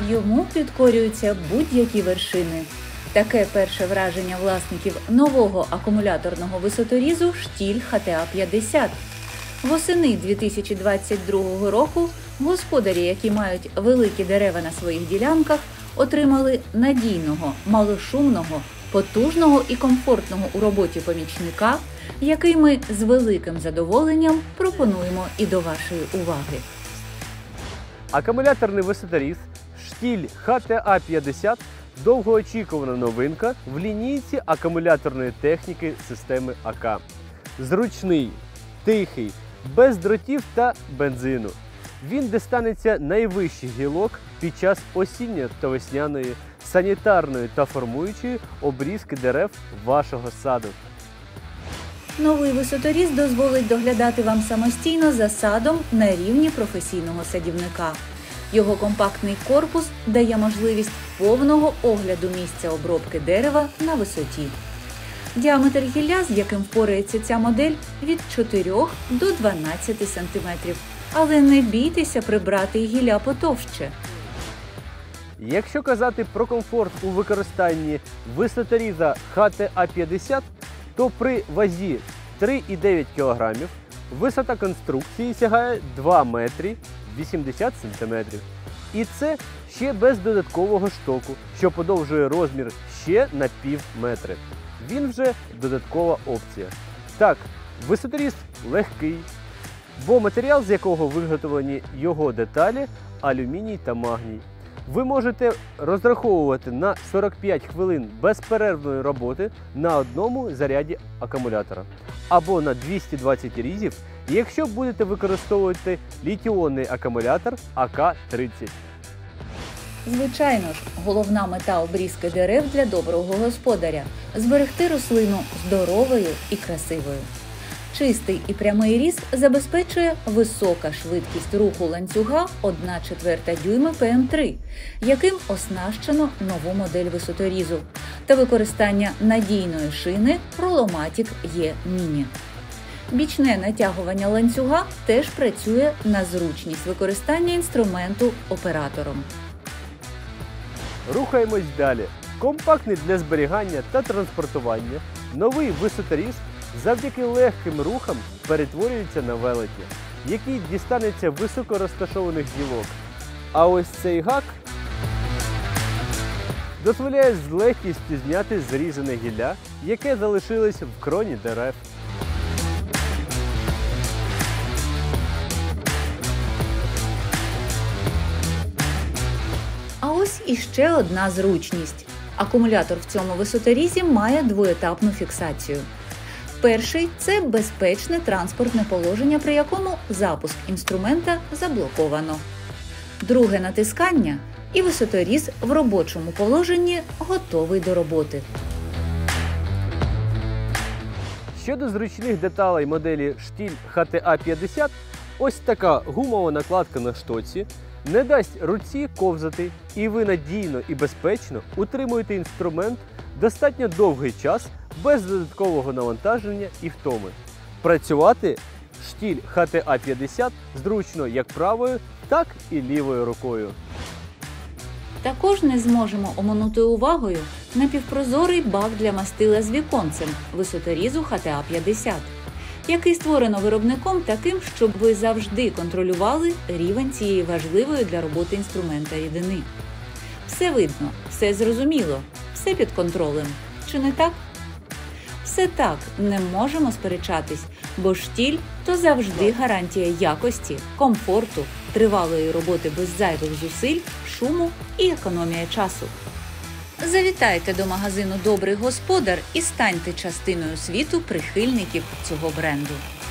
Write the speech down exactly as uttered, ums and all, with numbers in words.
Йому підкорюються будь-які вершини. Таке перше враження власників нового акумуляторного висоторізу «Штіль Х Т А п'ятдесят». Восени дві тисячі двадцять другого року господарі, які мають великі дерева на своїх ділянках, отримали надійного, малошумного, потужного і комфортного у роботі помічника, який ми з великим задоволенням пропонуємо і до вашої уваги. Акумуляторний висоторіз «Штіль Х Т А п'ятдесят» – довгоочікувана новинка в лінійці акумуляторної техніки системи А К. Зручний, тихий, без дротів та бензину. Він дістанеться найвищих гілок під час осінньої та весняної, санітарної та формуючої обрізки дерев вашого саду. Новий висоторіз дозволить доглядати вам самостійно за садом на рівні професійного садівника. Його компактний корпус дає можливість повного огляду місця обробки дерева на висоті. Діаметр гілля, з яким впорається ця модель, від чотирьох до дванадцяти сантиметрів. Але не бійтеся прибрати і гілля потовще. Якщо казати про комфорт у використанні висоторіза Х Т А п'ятдесят, то при вазі три і дев'ять кілограмів висота конструкції сягає два метри вісімдесят сантиметрів. І це ще без додаткового штоку, що подовжує розмір ще на пів метри. Він вже додаткова опція. Так, висоторіз легкий, бо матеріал, з якого виготовлені його деталі – алюміній та магній. Ви можете розраховувати на сорок п'ять хвилин безперервної роботи на одному заряді акумулятора. Або на двісті двадцять різів, якщо будете використовувати літіонний акумулятор А К тридцять. Звичайно ж, головна мета обрізки дерев для доброго господаря – зберегти рослину здоровою і красивою. Чистий і прямий різ забезпечує висока швидкість руху ланцюга одна четверта дюйма П М три, яким оснащено нову модель висоторізу, та використання надійної шини Prolomatic Е Міні. Бічне натягування ланцюга теж працює на зручність використання інструменту оператором. Рухаємось далі. Компактний для зберігання та транспортування, новий висоторіз завдяки легким рухам перетворюється на велеті, який дістанеться високо розташованих гілок. А ось цей гак дозволяє з легкістю зняти зрізане гілля, яке залишилось в кроні дерев. А ось іще одна зручність. Акумулятор в цьому висоторізі має двоетапну фіксацію. Перший – це безпечне транспортне положення, при якому запуск інструмента заблоковано. Друге натискання – і висоторіз в робочому положенні готовий до роботи. Щодо зручних деталей моделі «Штіль Х Т А п'ятдесят», ось така гумова накладка на штоці не дасть руці ковзати, і ви надійно і безпечно утримуєте інструмент достатньо довгий час без додаткового навантаження і втоми. Працювати «Штіль Х Т А п'ятдесят» зручно як правою, так і лівою рукою. Також не зможемо оминути увагою напівпрозорий бак для мастила з віконцем висоторізу Х Т А п'ятдесят, який створено виробником таким, щоб ви завжди контролювали рівень цієї важливої для роботи інструмента рідини. Все видно, все зрозуміло, все під контролем. Чи не так? Все так, не можемо сперечатись, бо штіль – то завжди гарантія якості, комфорту, тривалої роботи без зайвих зусиль, шуму і економія часу. Завітайте до магазину «Добрий господар» і станьте частиною світу прихильників цього бренду.